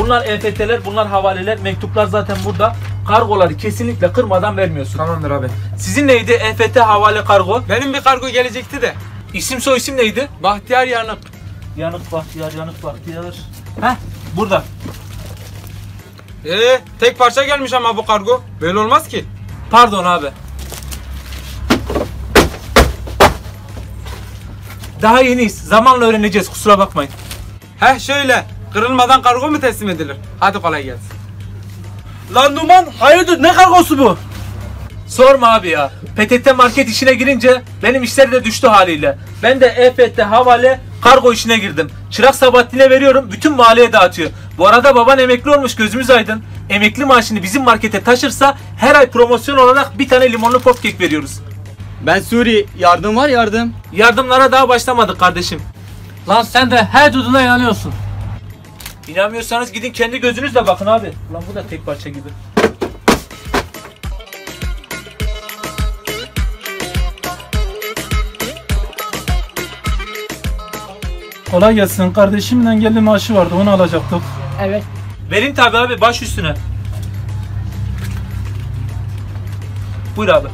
Bunlar EFT'ler, bunlar havaleler, mektuplar zaten burada. Kargoları kesinlikle kırmadan vermiyorsun. Tamamdır abi. Sizin neydi? EFT, havale, kargo. Benim bir kargo gelecekti de. İsim soy isim neydi? Bahtiyar Yanık. Yanık Bahtiyar, Yanık Bahtiyar. Heh, burada. Tek parça gelmiş ama bu kargo. Böyle olmaz ki. Pardon abi. Daha yeniyiz. Zamanla öğreneceğiz. Kusura bakmayın. Şöyle. Kırılmadan kargo mu teslim edilir? Hadi kolay gelsin. Lan Numan, hayırdır, ne kargosu bu? Sorma abi ya. PTT market işine girince benim işler de düştü haliyle. Ben de EFT, havale, kargo işine girdim. Çırak Sabahattin'e veriyorum, bütün mahalleye dağıtıyor. Bu arada baban emekli olmuş, gözümüz aydın. Emekli maaşını bizim markete taşırsa her ay promosyon olarak bir tane limonlu popkek veriyoruz. Ben Suri. Yardım var yardım. Yardımlara daha başlamadık kardeşim. Lan sen de her duduna inanıyorsun. İnanmıyorsanız gidin kendi gözünüzle bakın abi. Lan bu da tek parça gibi. Kolay gelsin. Kardeşimin engelli maaşı vardı, onu alacaktık. Evet. Verin tabi abi, baş üstüne. Buyur abi.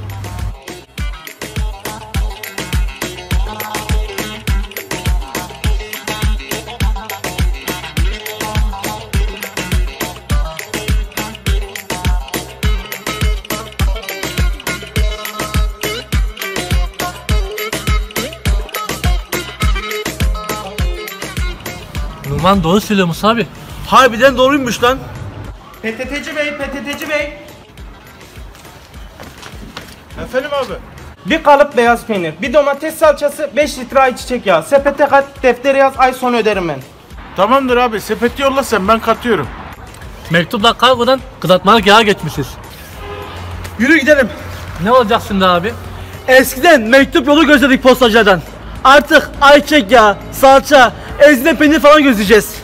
Numan doğru söylüyormuş abi. Harbiden doğruymuş lan. PTT'ci bey, PTT'ci bey. Efendim abi. Bir kalıp beyaz peynir, bir domates salçası, 5 litre ayçiçek yağı. Sepete kat, deftere yaz, ay sonu öderim ben. Tamamdır abi. Sepeti yolla sen, ben katıyorum. Mektupla kargodan kızartmalık yağa geçmişiz. Yürü gidelim. Ne olacak şimdi abi? Eskiden mektup yolu gözledik postacılardan. Artık ayçiçek yağı, salça, ezine peynir falan gözleyeceğiz.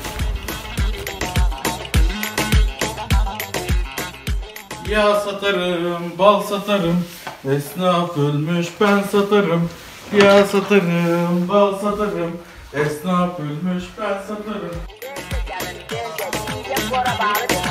Yağ satarım, bal satarım, esnaf ölmüş ben satarım. Yağ satarım, bal satarım, esnaf ölmüş ben satarım.